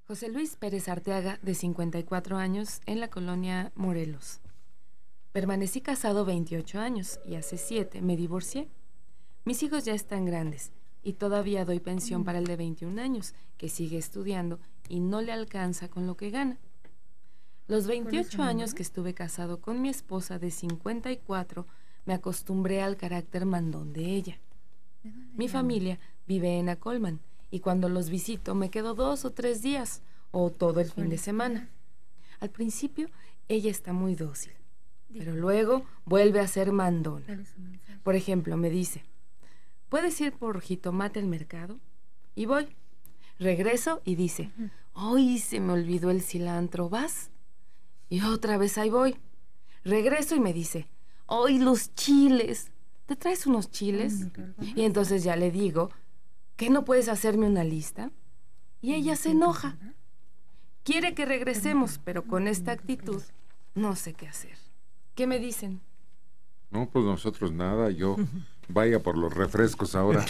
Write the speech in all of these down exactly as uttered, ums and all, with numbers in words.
José Luis Pérez Arteaga, de cincuenta y cuatro años, en la colonia Morelos. Permanecí casado veintiocho años y hace siete me divorcié. Mis hijos ya están grandes y todavía doy pensión para el de veintiún años, que sigue estudiando y no le alcanza con lo que gana. Los veintiocho años que estuve casado con mi esposa de cincuenta y cuatro, me acostumbré al carácter mandón de ella. Mi familia vive en Acolman y cuando los visito me quedo dos o tres días o todo el fin de semana. Al principio ella está muy dócil, pero luego vuelve a ser mandona. Por ejemplo, me dice: ¿puedes ir por jitomate al mercado? Y voy. Regreso y dice: ¡ay, se me olvidó el cilantro! ¿Vas? Y otra vez ahí voy. Regreso y me dice: ¡ay, los chiles! ¿Te traes unos chiles? Y entonces ya le digo: ¿qué no puedes hacerme una lista? Y ella se enoja. Quiere que regresemos, pero con esta actitud no sé qué hacer. ¿Qué me dicen? No, pues nosotros nada, yo vaya por los refrescos ahora.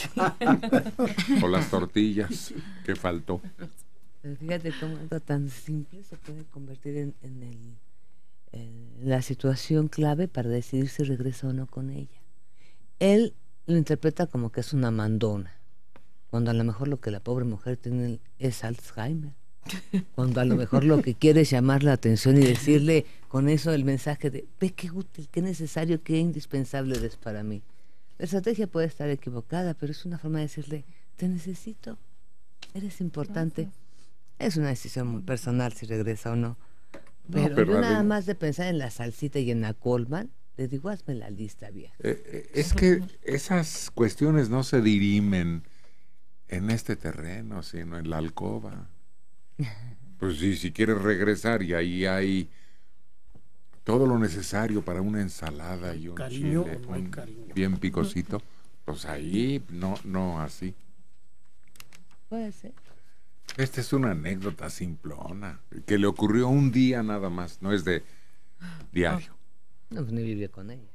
O las tortillas, que faltó. Pero fíjate cómo algo tan simple se puede convertir en, en, el, en la situación clave para decidir si regresa o no con ella. Él lo interpreta como que es una mandona, cuando a lo mejor lo que la pobre mujer tiene es Alzheimer. Cuando a lo mejor lo que quiere es llamar la atención y decirle con eso el mensaje de: ve qué útil, qué necesario, qué indispensable eres para mí. La estrategia puede estar equivocada, pero es una forma de decirle: te necesito, eres importante. Es una decisión muy personal si regresa o no. Pero, no, pero yo nada adem- más de pensar en la salsita y en la Coleman, le digo: hazme la lista, vieja. Eh, eh, es que esas cuestiones no se dirimen en este terreno, sino en la alcoba. Pues sí, si quieres regresar y ahí hay todo lo necesario para una ensalada y un Cariño, chile no hay un cariño. bien picosito, pues ahí no, no así. Puede ser. Esta es una anécdota simplona, que le ocurrió un día nada más, no es de diario. No, pues ni vive con ella.